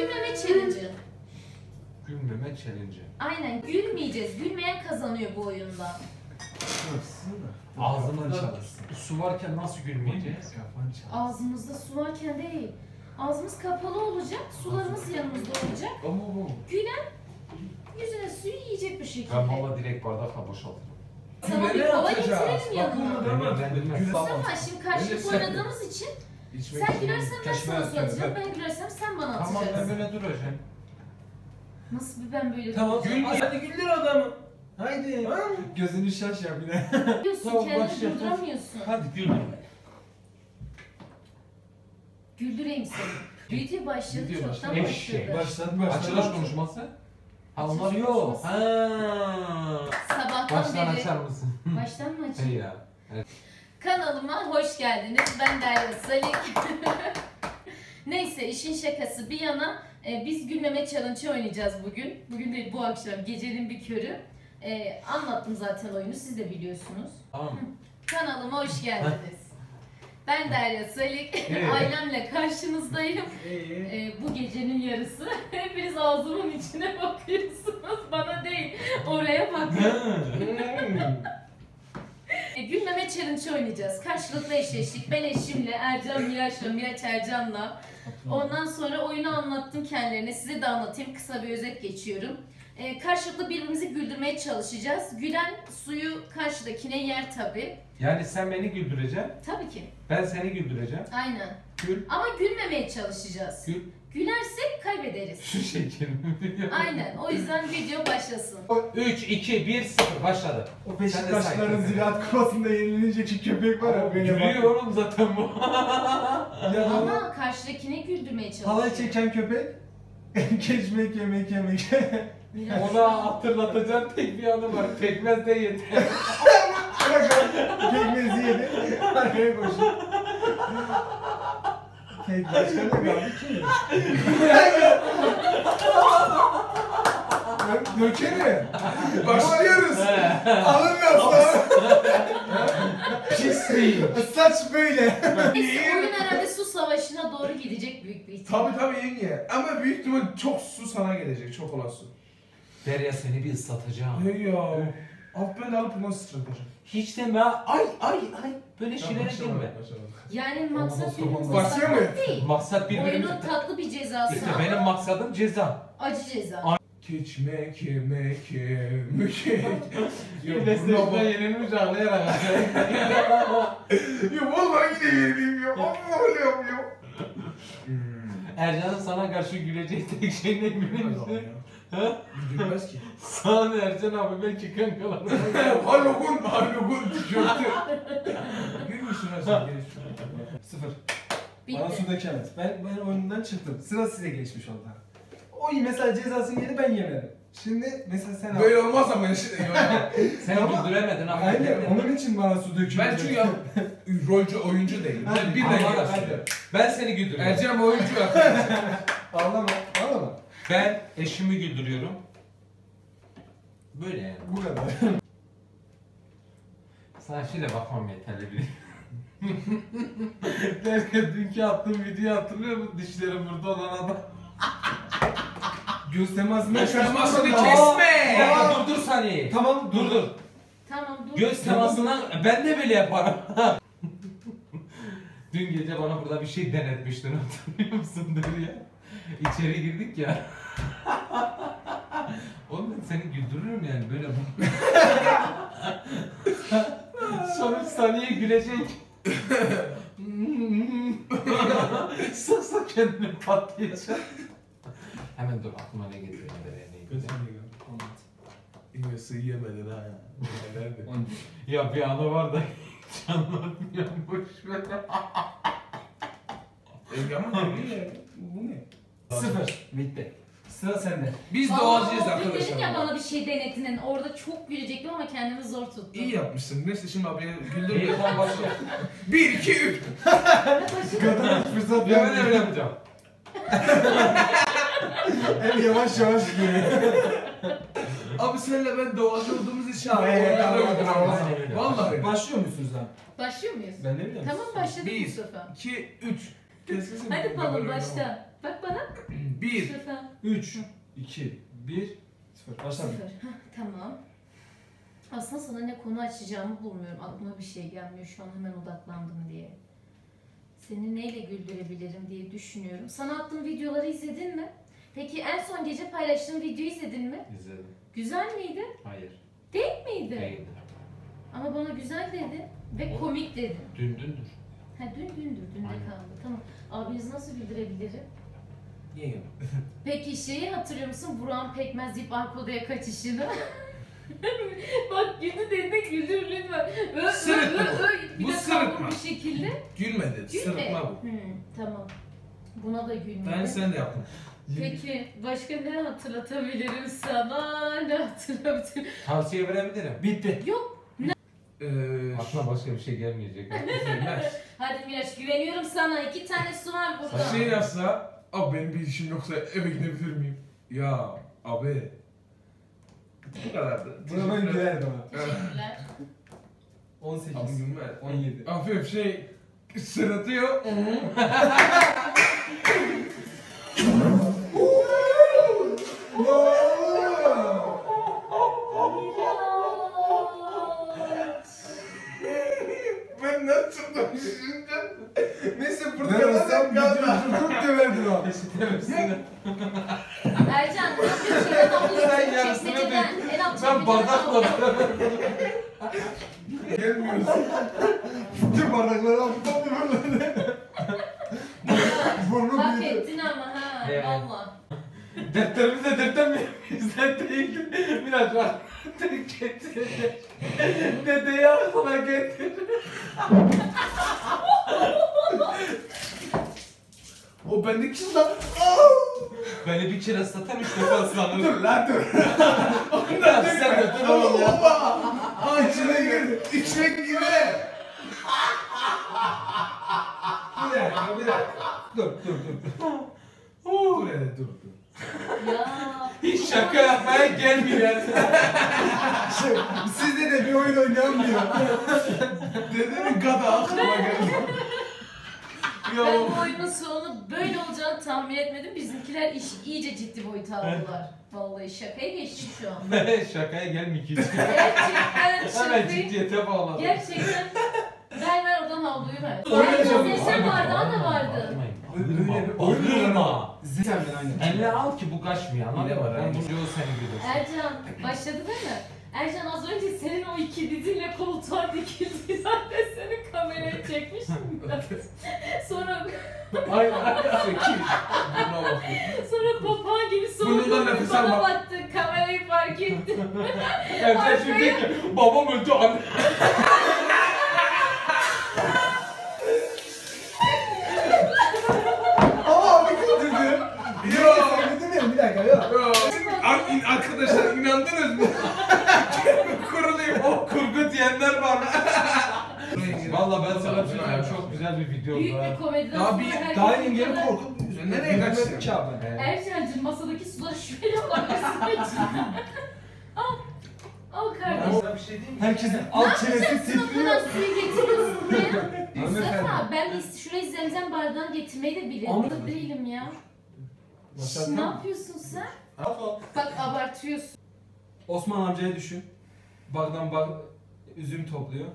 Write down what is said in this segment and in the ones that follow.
Gülmeme challenge'ı. Gülmeme challenge. Aynen, gülmeyeceğiz. Gülmeyen kazanıyor bu oyunda. Ağzımda su varken nasıl gülmeyeceğiz? Ağzımızda su varken değil. Ağzımız kapalı olacak, sularımız yanımızda olacak. Gülen yüzüne suyu yiyecek bir şekilde. Ben valla direkt bardakla boşaltırım. Sana bir kova getirelim yanına. Mustafa Mustafa şimdi karşılıklı oynadığımız için sen gülersen ben sana su atacağım, ben gülersem sen bana Tamam ben atacaksın. böyle duracağım. Nasıl bir ben böyle Tamam. duracağım? Hadi güldür adamı. Haydi. Gözünü şaş ya bir de. Gülüyorsun, Tamam, kendini başlayalım. durduramıyorsun. Hadi gülme. Güldüreyim seni. Video başladı, Video çoktan başladı. başladı. Başladı. Açılış konuşması. Ha onlar Açılış yok. konuşması. Ha. Sabahtan Baştan beri. açar mısın? Baştan mı Hey açayım? ya. Kanalıma hoş geldiniz. Ben Derya Salik. Neyse işin şakası bir yana biz gülmeme challenge oynayacağız bugün. Bugün değil bu akşam gecenin bir körü. Anlattım zaten oyunu siz de biliyorsunuz. Tamam. Kanalıma hoş geldiniz. Ben Derya Salik. Ailemle karşınızdayım. Bu gecenin yarısı. Hepiniz ağzımın içine bakıyorsunuz. Bana değil. Oraya bakın. Gülmeme challenge oynayacağız. Karşılıklı eşleştik. Ben eşimle, Ercan Miraç'la, Miraç Ercan'la. Ondan sonra oyunu anlattım kendilerine. Size de anlatayım. Kısa bir özet geçiyorum. Karşılıklı birbirimizi güldürmeye çalışacağız. Gülen suyu karşıdakine yer tabii. Yani sen beni güldüreceksin. Tabii ki. Ben seni güldüreceğim. Aynen. Gül. Ama gülmemeye çalışacağız. Gül. Gülersek kaybederiz. Şu şekerimi biliyorum. Aynen. O yüzden video başlasın. 3, 2, 1, 0 başladı. O Beşiktaşlıların Ziraat Kupası'nda yenilinecek şu köpek var ya. Gülüyor oğlum zaten bu. Ya Ama karşıdakine güldürmeye çalışıyor. halay çeken köpek. Geçmek yemek yemek. Miraç. Ona hatırlatacağım tek bir anı var. Pekmez de yeter. Pekmezi yedi. Arkaya koşuyor. Kek başka ne kaldı ki? Dökerim. Başlıyoruz. Alın aslan. Pisliğim. Saç böyle. Neyse, oyun herhalde su savaşına doğru gidecek büyük bir ihtimal. Tabii yenge. Ama büyük ihtimal çok su sana gelecek. Çok olan su. Derya seni bir ıslatacağım. Ne ya? Abi ben alıp nasıl sıçratacağım? Hiç deme. Ay böyle şeylere girme. Yani maksat birbirimizi Başlıyor mu? satmak değil. Maksat birbirimizi... Oyunun tatlı bir cezası İşte ama benim maksadım ceza. acı ceza. Keçmek yemek yemek. Yine yenilmiş ağlayarak. Ya vallahi yine yenileyim ya. Allah'ım ya. Ercan'ın sana karşı güleceği tek şey ne biliyor musun? Ha? Gülmez ki. Sağ ol Ercan abi belki kankalarım. Halogun tişörtü. Gülmüşsün ha sen geliş. 0. Bana Bitti. su dökemez. Ben oyundan çıktım. Sıra size geçmiş oldu. O mesela cezasını yedi ben yemedim. Şimdi mesela sen al. Böyle olmaz ama işte. Sen güldüremedin abi. Aynen onun için bana su döküyor. Ben çünkü rolcü oyuncu değilim. Ben bir Ama de hadi. Ben seni güldürüyorum. Ercem oyuncu arkadaşım. Ağlama. Ben eşimi güldürüyorum. Böyle yani. Bu kadar. Sana şöyle bakmam yeterli bir. Derken dünkü attığım videoyu hatırlıyor musun? Dişlerim burada olan adam. Göz temasını Göz temasını kaçırmadan- kesme. Ya dur saniye. Tamam Dur. Tamam dur. Göz temasından ben de böyle yaparım. Dün gece bana burada bir şey denetmiştin hatırlıyor musun Derya? İçeri girdik ya. Oğlum ben seni güldürürüm yani böyle. Son 3 saniye gülecek. Sıksa kendini patlayacak. Hemen dur aklıma ne getiriyor Derya ne getiriyor? Yine sığ yemedin ha. Nerede? Ya bir anı var da hiç anlatmıyorum boşver. Ama ne? Bu ne? 0. Bitti. Sıra sende. Biz Vallahi doğacağız o gün dedin ya arkadaşlar. bana bir şey denetinin. Orada çok gülecektim ama kendimi zor tuttum. İyi yapmışsın. Neyse şimdi abiye İyi güldürme. tamam başla. 1, 2, 3. Kadın fırsat Ya ben öyle yapacağım. El yavaş geliyor. Abi senle ben doğacı olduğumuz için abi. Evet, Oyunlarda tamam, güldürme. aynen öyle. Vallahi. Başlıyor musunuz lan? Başlıyor muyuz? Ben ne bileyim. Tamam başladık 1, Mustafa. 2, 3. Hadi balım başla. Bak bana. 1, 1. 0. 3, 2, 1, 0. Başla. 0. Tamam. Aslında sana ne konu açacağımı bulmuyorum. Aklıma bir şey gelmiyor şu an, hemen odaklandım diye. Seni neyle güldürebilirim diye düşünüyorum. Sana attığım videoları izledin mi? Peki en son gece paylaştığım videoyu izledin mi? İzledim. Güzel miydi? Hayır. Değil miydi? Değil. Ama bana güzel dedi ve O- komik dedi. Dündündür. Ha dündür, dünde Aynen. kaldı. Tamam. Abinizi nasıl güldürebilirim? Niye yok? Peki şeyi hatırlıyor musun? Burak'ın pekmez deyip arka odaya kaçışını. Bak güldü dedi, güldür lütfen. Sırıtma bu. Bir Bu de sırıtma. kavruk bir şekilde. Gülmedi. Sırıtma bu. Tamam. Buna da gülmedi. Ben sen de yaptın. Peki başka ne hatırlatabilirim sana? Ne hatırlatabilirim? Tavsiye verebilirim. Bitti. Aklına başka bir şey gelmeyecek. Bilmez. Hadi Miraç, güveniyorum sana. 2 tane su var burada. Şey yapsa, abi benim bir işim yoksa eve gidebilir miyim? Ya abi. Bu kadardı. Buna ben gülerdim ha. Teşekkürler. 18, Abi gülmez. 17. Hafif şey sırıtıyor. Ben nasıl çıktım şimdi? Neyse burada Ben olsam çok döverdim abi. Ercan, ne yapıyorsun? En altı Sen yarısını çekmeceden, en alt Ben çekmeceden bardakla al. gelmiyorsun. Tüm bardakları aldım böyle. Burnu Hak büyüdü. ettin ama ha, Evet. valla. Dertlerimiz de dertlemizden değil. Biraz var. Getirdi. Dedeyi aklına getir. O bendeki şey lan. Beni bir kere satan 3 defa ıslanır. Dur lan dur. Ya sen de dur oğlum ya. Aa içine girdi. İçine girdi. Bir dakika, bir dakika. Dur. Dur hele dur. Ya. Hiç şaka yapmaya gelmiyor. Sizde de bir oyun oynayalım diyor. Dedenin gada aklıma geldi. Ben bu oyunun sonu böyle olacağını tahmin etmedim. Bizimkiler işi iyice ciddi boyuta aldılar. Vallahi şakaya geçtik şu an. Şakaya gelmiyor ki. Gerçekten Hemen şakayı... ciddiyete bağladım. Gerçekten... Ver oradan havluyu ver. Öyle Ayrıca mi? neşe bardağı da vardı. Bağırma. Sen ben aynen. Elle al ki bu kaçmıyor. Anladın Hile mı? var, Ben aynen. bu yolu seni bilirim. Ercan başladı değil mi? Ercan az önce senin o iki dizinle koltuğa dikildi. Zaten seni kameraya çekmiştim biraz. Sonra Ay Sekiz. Buna bak. papağan gibi Burnundan soğudun. nefes Bana alma. baktı. Kamerayı fark etti. Ercan şimdi diyor ki babam öldü anne. Ama abi güldürdü. Yo. Sen güldün mü? Bir dakika yok. Yo. Arkadaşlar inandınız mı? Kurulayım. O kurgu diyenler var. Valla ben sana Vallahi söyleyeyim çok güzel bir video Büyük oldu. bir komediden Daha sonra bir- herkes Daha bu yengemi kadar- korkutmuyorsun. Nereye kaçtın? Gülmedim ki abi. Ercan'cığım masadaki suları şöyle alabilirsin. Al kardeşim. Sana bir şey diyeyim mi? Herkesin alt çenesi Sen o titriyor. kadar suyu getiriyorsun buraya. Hanımefendi. Mustafa ben de şuraya zemzem bardağını getirmeyi de bilirim. Ama- Burada değilim ya. Başlattın Ne mı? yapıyorsun sen? Bak abartıyorsun. Osman amcayı düşün. Bagdan bak üzüm topluyor.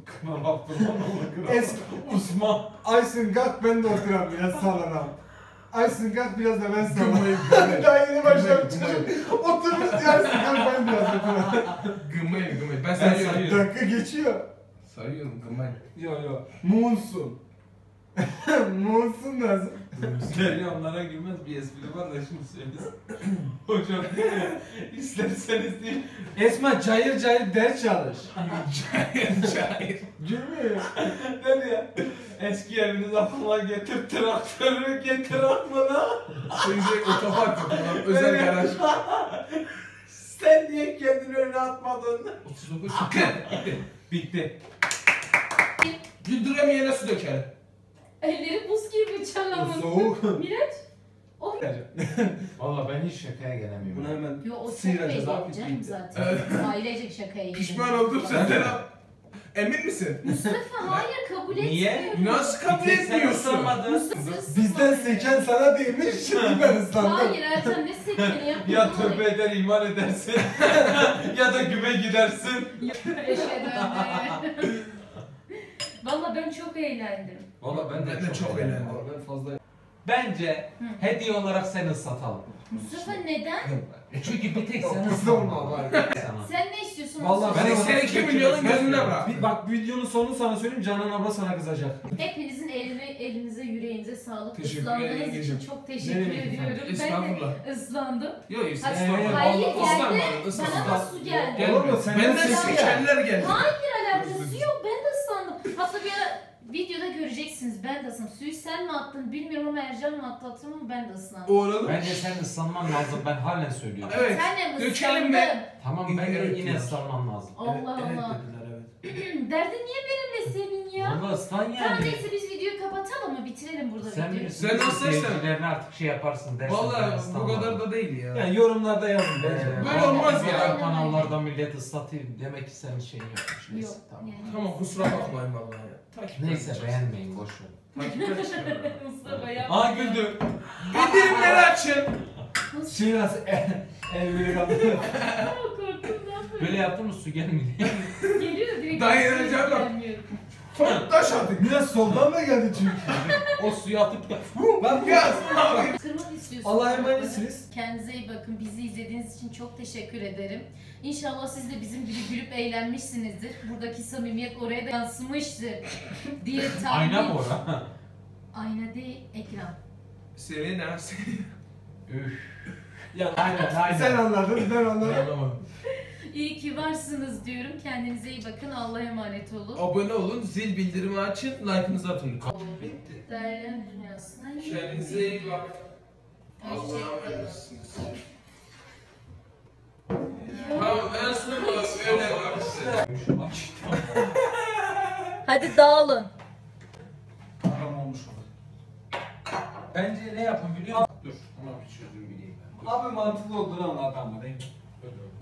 Es Osman. Aysun kalk ben de oturayım biraz sallanam. Aysun kalk biraz da ben sallanayım. Gımayım. Daha yeni başladım Gımayım. çocuk. Oturmuş diye Aysun kalk ben biraz oturayım. Gımayım. Ben Ben sayıyorum. sayıyorum. Dakika geçiyor. Sayıyorum gımayım. Yo yo. Muğunsun. Muğunsun lazım. Geliyor onlara girmez bir espri var da şimdi söylesin. Hocam isterseniz değil. Esma cayır cayır ders çalış. Cahil. Gülmüyor. Ne diyor? Eski eviniz aklıma getir traktörü getir aklına. Şimdi otopark yapıyorlar. Özel garaj. Sen niye kendini öyle atmadın? 39 çıktı. Bitti. Güldüremeyene su dökerim. Elleri buz gibi çalamın. Soğuk. Miraç. O Valla ben hiç şakaya gelemiyorum. Bunu hemen Yo o çok sıyıracağız belli abi. canım zaten. Ailecek şakaya gidiyor. Pişman oldum senden al. Emin misin? Mustafa hayır kabul Niye? etmiyorum. Nasıl kabul Bir tek sen etmiyorsun? ıslanmadın. Mustafa Bizden seken sana değmiş, şimdi ben ıslandım. Hayır Ercan ne sekeni ya? Ya tövbe eder iman edersin ya da güme gidersin. Valla ben çok eğlendim. Valla ben Ben de çok eğlendim. Ben fazla... Bence hediye olarak seni ıslatalım. Mustafa neden? Çünkü bir tek sen Kızım ıslanma var. sana. Sen ne istiyorsun? Vallahi Mustafa? Ben Ben- sen 2 milyonun gözüne bırak. Bak videonun sonunu sana söyleyeyim, Canan abla sana kızacak. Hepinizin elinize, yüreğinize sağlık. Teşekkür Islandığınız ederim, için Gecem. çok teşekkür Ne demek ediyorum. Estağfurullah. Ben de ıslandım. Yok yok Hayır, sen hayır ıslanmadın. geldi. Islanmadın. Bana da su geldi. Gel. Olur mu? Sen Benden nasıl seçenler geldi. Hayır alakası yok. Ben de ıslandım. Hatta bir ara videoda göreceksiniz. Ben de ıslandım. Suyu sen mi attın bilmiyorum ama Ercan mı attı hatırlamıyorum ama ben de ıslandım. Uğradım. Bence sen ıslanman lazım. Ben halen söylüyorum. Evet. Sen de mi Dökelim ıslandın? mi? Tamam ben de Evet, yine evet. ıslanmam lazım. Allah Evet Allah. dediler evet. Derdin niye benimle senin ya? Valla ıslan Tamam yani. neyse biz videoyu kapatalım mı? Bitirelim burada Sen videoyu. bilirsin. Sen nasıl Seyircilerine artık şey yaparsın dersin. ben Valla bu ıslanmadım. kadar da değil ya. Yani yorumlarda yazın bence. Böyle olmaz ya. Aynen. Kanallarda millet ıslatayım demek ki senin şeyin yokmuş. Neyse Yok. tamam. Yani. Tamam kusura bakmayın vallahi ya. Takipten Neyse çıkarsın. beğenmeyin boş ver. Takipten çıkarım. Mustafa yapma. Aa güldü. Bildirimleri açın. Şey nasıl? Elleri kaldı. Aa, korktum ne yapayım? Böyle yaptın mı su gelmiyor. Geliyor direkt. Dayanacağım lan. Gelmiyorum. Taş atın. Biraz soldan da geldi çünkü. O suyu atıp da Lan Gaz. Kırmak istiyorsun. Allah'a emanetsiniz. Kendinize iyi bakın. Bizi izlediğiniz için çok teşekkür ederim. İnşallah siz de bizim gibi gülüp eğlenmişsinizdir. Buradaki samimiyet oraya da yansımıştır diye tahmin. ayna mı ora? Ayna değil, ekran. Selena. Üf. Ya Aynen aynen. sen anladın, ben anladım. Anlamadım. İyi ki varsınız diyorum. Kendinize iyi bakın. Allah'a emanet olun. Abone olun, zil bildirimi açın, like'ınızı atın. Bitti. Değerlen dünyasına. Kendinize iyi bakın. Allah'a emanetsiniz. Tamam en son öyle bak size. Hadi dağılın. Haram olmuş olur. Bence ne yapın biliyor musun? Dur. Ona bir çözüm bileyim ben. Abi mantıklı olduğunu anlat ama değil mi? Dur.